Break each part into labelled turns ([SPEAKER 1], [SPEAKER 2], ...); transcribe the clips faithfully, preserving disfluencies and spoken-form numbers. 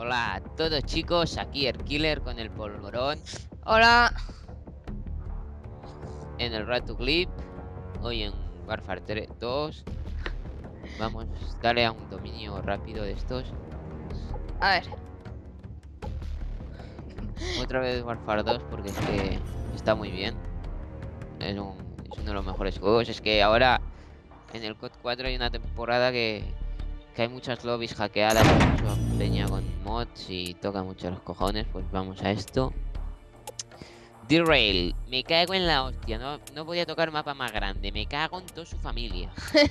[SPEAKER 1] Hola a todos chicos, aquí el Killer con el polvorón
[SPEAKER 2] Hola.
[SPEAKER 1] en el Rato Clip. Hoy en Warfare tres dos. Vamos, dale a un dominio rápido de estos.
[SPEAKER 2] A ver.
[SPEAKER 1] Otra vez Warfare dos porque es que está muy bien. Es, un, es uno de los mejores juegos. Es que ahora en el C O D cuatro hay una temporada que, que hay muchas lobbies hackeadas, mucho peña con mods y toca mucho los cojones. Pues vamos a esto. Derail, me cago en la hostia, no, no podía tocar mapa más grande, me cago en toda su familia.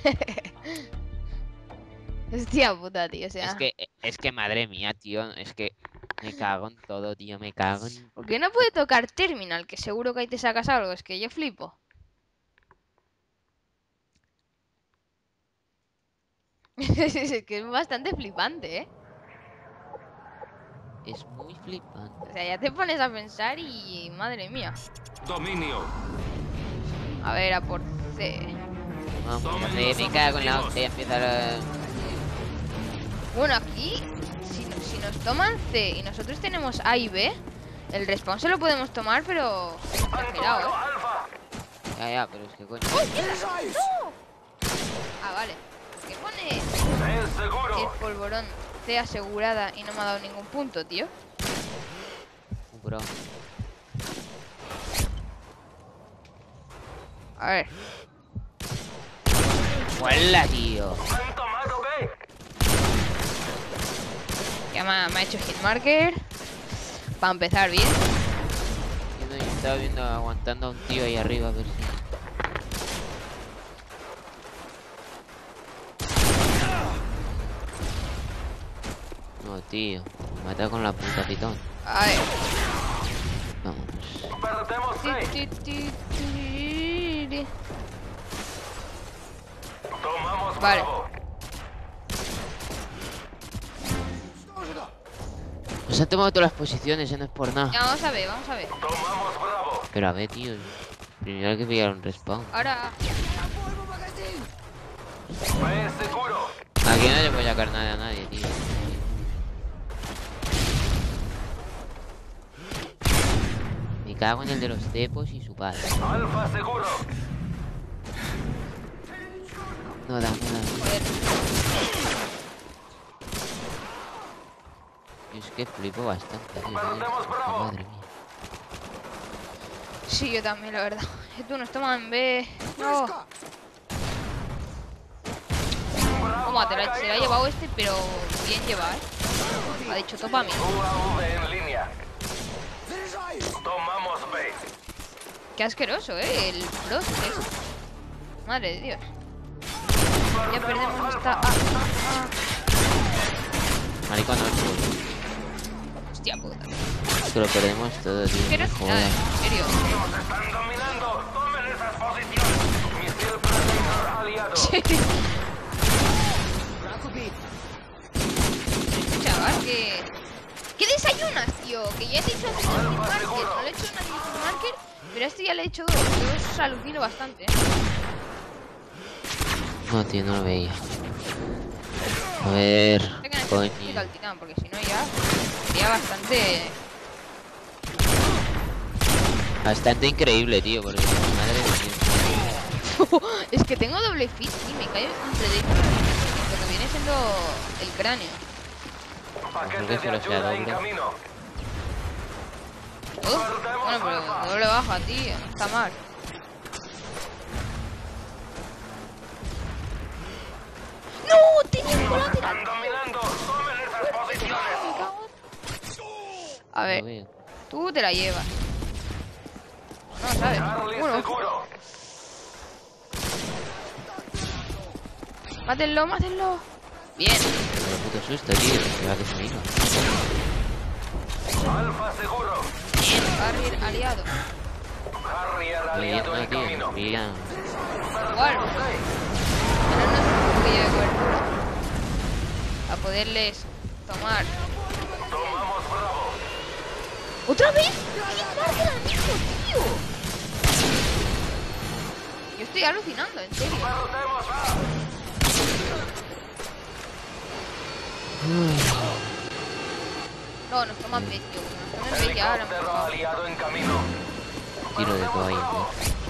[SPEAKER 2] Hostia puta, tío, o sea.
[SPEAKER 1] Es que, es que madre mía, tío, es que me cago en todo, tío, me cago en...
[SPEAKER 2] ¿Por qué no puede tocar Terminal? Que seguro que ahí te sacas algo, es que yo flipo. Es que es bastante flipante, ¿eh?
[SPEAKER 1] Es muy flipante.
[SPEAKER 2] O sea, ya te pones a pensar y... madre mía.
[SPEAKER 3] Dominio.
[SPEAKER 2] A ver, a por C.
[SPEAKER 1] Vamos, ya me, me cago en la hostia, empieza la...
[SPEAKER 2] Bueno, aquí, si, si nos toman C y nosotros tenemos A y B, el respawn se lo podemos tomar, pero... exagerado, ¿eh?
[SPEAKER 1] Ya, ya, pero es que coño...
[SPEAKER 2] ¡Uy, mierda! ¡No! Ah, vale. ¿Por qué pone el polvorón C asegurada y no me ha dado ningún punto, tío?
[SPEAKER 1] Bro.
[SPEAKER 2] A ver.
[SPEAKER 1] ¡Huela, tío!
[SPEAKER 2] Ya me ha, me ha hecho hitmarker. Para empezar bien.
[SPEAKER 1] Yo no, yo estaba viendo, aguantando a un tío ahí arriba, a ver si... No, tío, me mata con la puta pitón.
[SPEAKER 2] A ver.
[SPEAKER 1] Vamos.
[SPEAKER 2] Ti, ti, ti, ti. Vale.
[SPEAKER 1] Nos han tomado todas las posiciones, ya no es por nada.
[SPEAKER 2] Ya, vamos a ver, vamos a ver.
[SPEAKER 1] Pero a ver, tío. Primero hay que pillar un respawn.
[SPEAKER 2] Ahora.
[SPEAKER 1] Aquí no le voy a sacar nada a nadie, tío. Me cago en el de los cepos y su padre.
[SPEAKER 3] Alfa seguro.
[SPEAKER 1] No da, no da.
[SPEAKER 2] Joder.
[SPEAKER 1] Yo es que flipo bastante, tío. Madre mía.
[SPEAKER 2] Sí, yo también, la verdad. Tú nos toman B. No. Toma, te la, se la ha llevado este, pero bien llevado, ¿eh? Ha dicho topa a mí.
[SPEAKER 3] U A V en línea. Tomamos B.
[SPEAKER 2] Qué asqueroso, ¿eh? El Frost es... Madre de Dios. Ya perdemos esta... Ah, ah,
[SPEAKER 1] Maricón, no.
[SPEAKER 2] ah. Hostia puta.
[SPEAKER 1] Es que lo perdemos todo, tío.
[SPEAKER 2] Pero
[SPEAKER 1] Me
[SPEAKER 2] es
[SPEAKER 1] joda.
[SPEAKER 2] en serio.
[SPEAKER 3] Nos están dominando. Tomen esas posiciones. Misil Predator aliado.
[SPEAKER 2] Chaval, que... ¿Qué desayunas, tío? Que ya te he hecho hacer un marker. No le he hecho un marker, pero a este ya le he hecho dos. Yo os alucino bastante, ¿eh?
[SPEAKER 1] No, tío, no lo veía. A ver,
[SPEAKER 2] Coño.
[SPEAKER 1] coño.
[SPEAKER 2] Al titán, porque si no ya sería bastante...
[SPEAKER 1] Bastante increíble, tío, porque madre mía.
[SPEAKER 2] Es que tengo doble fit y me cae un predictor. Lo que viene siendo el cráneo.
[SPEAKER 3] Paquete de ayuda en camino.
[SPEAKER 2] Uf, bueno, pero doble baja, tío. No está mal. ¡No! ¡Tenía un colateral!
[SPEAKER 3] Están dominando. Tomen esas posiciones.
[SPEAKER 2] Me cago en- A ver, tú te la llevas. No, ¿sabes?
[SPEAKER 3] Charlie
[SPEAKER 2] Uno.
[SPEAKER 3] seguro.
[SPEAKER 2] Mátenlo, mátenlo. Bien.
[SPEAKER 1] Qué puto susto, tío. Se va que se me iba.
[SPEAKER 3] Alfa seguro.
[SPEAKER 2] Bien, Harrier aliado.
[SPEAKER 3] Harrier
[SPEAKER 1] Muy bien,
[SPEAKER 3] aliado
[SPEAKER 1] no,
[SPEAKER 3] en
[SPEAKER 1] tío.
[SPEAKER 3] camino.
[SPEAKER 1] Mira.
[SPEAKER 2] Igual. Tenernos un poquillo de cobertura. A poderles tomar.
[SPEAKER 3] Tomamos Bravo.
[SPEAKER 2] ¿Otra vez? ¿Qué marca al mismo, tío? Yo estoy alucinando, en serio.
[SPEAKER 3] Derrotemos A.
[SPEAKER 2] No, nos toman B, tío. Nos toman B ya, ahora hemos
[SPEAKER 3] Helicóptero
[SPEAKER 2] tomado.
[SPEAKER 3] aliado en camino.
[SPEAKER 1] Tiro de todo ahí, tío.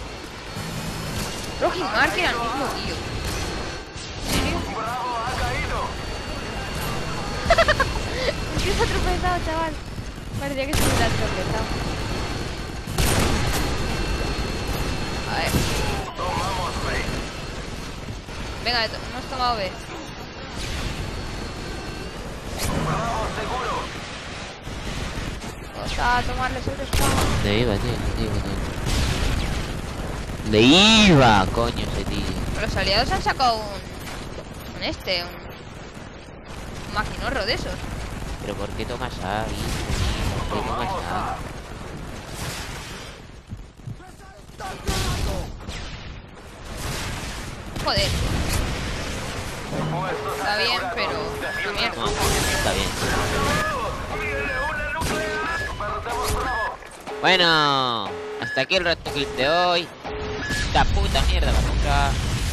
[SPEAKER 2] Rocky Mark era el mismo tío. ¿En serio?
[SPEAKER 3] Bravo, ha caído.
[SPEAKER 2] Es que se ha tropezado, chaval. Parecía que se hubiera tropezado. A ver.
[SPEAKER 3] Tomamos B.
[SPEAKER 2] Venga, to- hemos tomado B.
[SPEAKER 3] Bravo, seguro.
[SPEAKER 2] Vamos a tomarles el respawn.
[SPEAKER 1] ¿Dónde iba, tío? ¿Dónde iba, tío? ¿Dónde iba, coño, ese tío?
[SPEAKER 2] Los aliados han sacado un... Un este, un... Un maquinorro de esos.
[SPEAKER 1] ¿Pero por qué tomas A, hijo? ¿Por qué tomas A?
[SPEAKER 2] Joder,
[SPEAKER 3] Puestos
[SPEAKER 2] está bien,
[SPEAKER 3] asegurados.
[SPEAKER 2] pero...
[SPEAKER 3] Defiendan
[SPEAKER 2] Una mierda.
[SPEAKER 1] No, está bien.
[SPEAKER 3] ¡Viene una nuclear! ¡Perdemos Bravo!
[SPEAKER 1] Bueno, hasta aquí el rato clip de hoy. Esta puta mierda, la puta.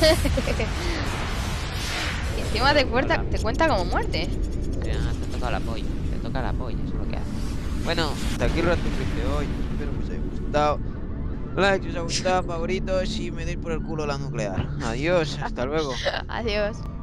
[SPEAKER 2] Y encima te cuenta, te cuenta como muerte.
[SPEAKER 1] Ya, te toca la polla, te toca la polla, eso es lo que hace. Bueno, hasta aquí el rato clip de hoy. Espero que os haya gustado. Like si os ha gustado, favoritos y me deis por el culo la nuclear. Adiós, hasta luego.
[SPEAKER 2] Adiós.